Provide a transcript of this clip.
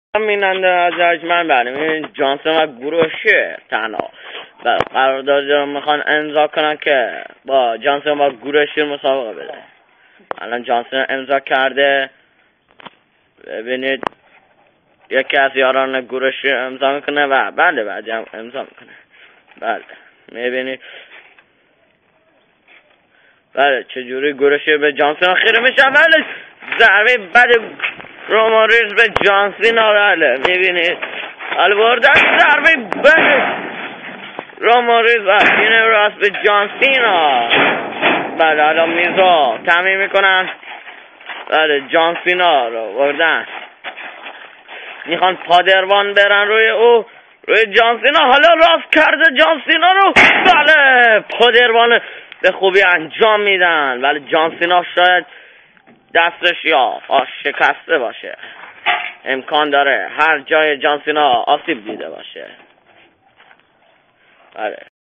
بیننده از من بریم جانسون و گروشه تنها قرارداد میخوان امضا کنن که با جانسون و گروشی مسابقه بده. الان جانسون امضا کرده، ببینید یکی از یاران گروشی امضا میکنه و بعدی هم امضا میکنه. بله میبینید بله چجوری گروشی به جانسون خیره میشه. بله ضربه بعد روماریز به جانسینا. بله میبینید البردن ضربه بعد روماریز و اینه راست به جانسینا. بله الان میزا تعمیم میکنن. بله جانسینا رو بردن، میخوان پادروان برن روی جانسینا. حالا راست کرده جانسینا رو. بله پادروان به خوبی انجام میدن. بله جانسینا شاید دستش یا شکسته باشه، امکان داره هر جای جانسینا آسیب دیده باشه. بله